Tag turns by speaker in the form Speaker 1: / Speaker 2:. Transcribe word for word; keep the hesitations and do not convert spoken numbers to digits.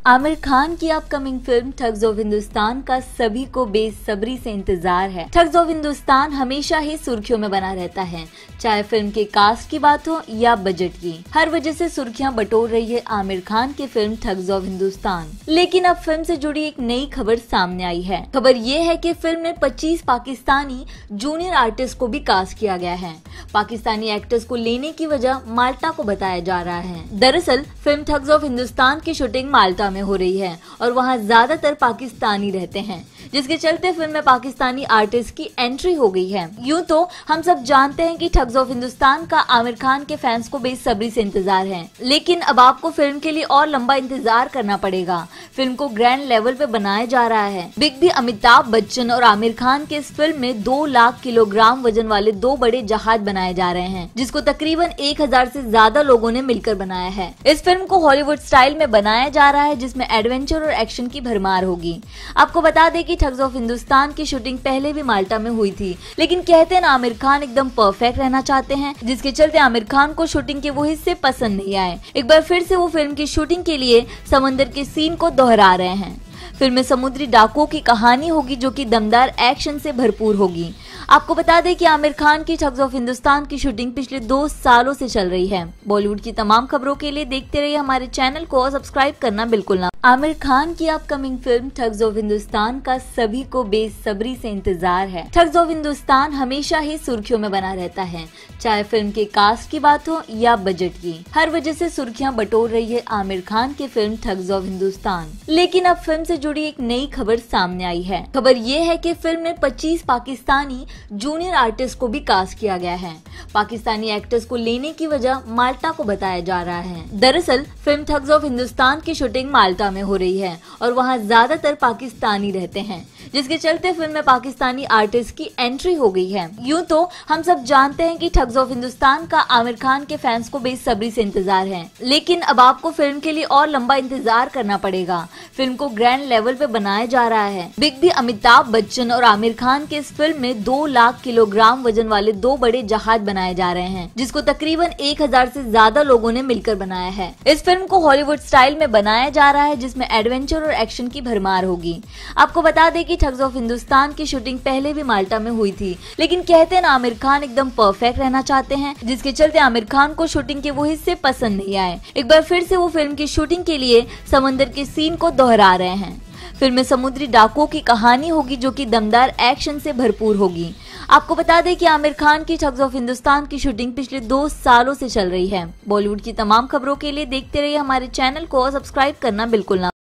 Speaker 1: आमिर खान की upcoming film Thugs of Hindustan का सभी को बेसब्री से इंतजार है। ठग्स ऑफ हिंदुस्तान हमेशा ही सुर्खियों में बना रहता है, चाहे फिल्म के कास्ट की बात हो या बजट की। हर वजह से सुर्खियां बटोर रही है आमिर खान की फिल्म ठग्स ऑफ हिंदुस्तान। लेकिन अब फिल्म से जुड़ी एक नई खबर सामने आई है। खबर ये है कि फिल्म में पच्चीस पाकिस्तानी जूनियर आर्टिस्ट को भी कास्ट किया गया है। पाकिस्तानी एक्टर्स को लेने की वजह माल्टा को बताया जा रहा है। दरअसल फिल्म ठग्स ऑफ हिंदुस्तान की शूटिंग माल्टा में हो रही है और वहां ज्यादातर पाकिस्तानी रहते हैं, जिसके चलते फिल्म में पाकिस्तानी आर्टिस्ट की एंट्री हो गई है। यूं तो हम सब जानते हैं कि ठग्स ऑफ हिंदुस्तान का आमिर खान के फैंस को बेसब्री से इंतजार है, लेकिन अब आपको फिल्म के लिए और लंबा इंतजार करना पड़ेगा। फिल्म को ग्रैंड लेवल पे बनाया जा रहा है। बिग बी अमिताभ बच्चन और आमिर खान के इस फिल्म में दो लाख किलोग्राम वजन वाले दो बड़े जहाज बनाए जा रहे हैं, जिसको तकरीबन एक हजार से ज्यादा लोगों ने मिलकर बनाया है। इस फिल्म को हॉलीवुड स्टाइल में बनाया जा रहा है, जिसमें एडवेंचर और एक्शन की भरमार होगी। आपको बता दें कि ठग्स ऑफ हिंदुस्तान की शूटिंग पहले भी माल्टा में हुई थी, लेकिन कहते हैं ना आमिर खान एकदम परफेक्ट रहना चाहते हैं, जिसके चलते आमिर खान को शूटिंग के वो हिस्से पसंद नहीं आए। एक बार फिर से वो फिल्म की शूटिंग के लिए समंदर के सीन को दोहरा रहे हैं। फिल्म में समुद्री डाकुओं की कहानी होगी, जो कि दमदार एक्शन से भरपूर होगी। आपको बता दें कि आमिर खान की ठग्स ऑफ हिंदुस्तान की शूटिंग पिछले दो सालों से चल रही है। बॉलीवुड की तमाम खबरों के लिए देखते रहिए हमारे चैनल को और सब्सक्राइब करना बिल्कुल ना। आमिर खान की upcoming film Thugs of Hindustan का सभी को बेसब्री से इंतजार है। ठग्स ऑफ हिंदुस्तान हमेशा ही सुर्खियों में बना रहता है, चाहे फिल्म के कास्ट की बात हो या बजट की। हर वजह से सुर्खियां बटोर रही है आमिर खान की फिल्म ठग्स ऑफ हिंदुस्तान। लेकिन अब फिल्म से जुड़ी एक नई खबर सामने आई है। खबर ये है कि फिल्म में पच्चीस पाकिस्तानी जूनियर आर्टिस्ट को भी कास्ट किया गया है। पाकिस्तानी एक्टर्स को लेने की वजह माल्टा को बताया जा रहा है। दरअसल फिल्म ठग्स ऑफ हिंदुस्तान की शूटिंग माल्टा में हो रही है और वहां ज्यादातर पाकिस्तानी रहते हैं, जिसके चलते फिल्म में पाकिस्तानी आर्टिस्ट की एंट्री हो गई है। यूं तो हम सब जानते हैं कि ठग्स ऑफ हिंदुस्तान का आमिर खान के फैंस को बेसब्री से इंतजार है, लेकिन अब आपको फिल्म के लिए और लंबा इंतजार करना पड़ेगा। फिल्म को ग्रैंड लेवल पे बनाया जा रहा है। बिग बी अमिताभ बच्चन और आमिर खान के इस फिल्म में दो लाख किलोग्राम वजन वाले दो बड़े जहाज बनाए जा रहे हैं, जिसको तकरीबन एक हजार से ज्यादा लोगों ने मिलकर बनाया है। इस फिल्म को हॉलीवुड स्टाइल में बनाया जा रहा है, जिसमें एडवेंचर और एक्शन की भरमार होगी। आपको बता दें कि ठग्स ऑफ हिंदुस्तान की शूटिंग पहले भी माल्टा में हुई थी, लेकिन कहते हैं ना आमिर खान एकदम परफेक्ट रहना चाहते हैं, जिसके चलते आमिर खान को शूटिंग के वो हिस्से पसंद नहीं आए। एक बार फिर से वो फिल्म की शूटिंग के लिए समंदर के सीन को दोहरा रहे हैं। फिल्म में समुद्री डाकुओं की कहानी होगी, जो कि दमदार एक्शन से भरपूर होगी। आपको बता दें कि आमिर खान की ठग्स ऑफ हिंदुस्तान की शूटिंग पिछले दो सालों से चल रही है। बॉलीवुड की तमाम खबरों के लिए देखते रहिए हमारे चैनल को और सब्सक्राइब करना बिल्कुल ना।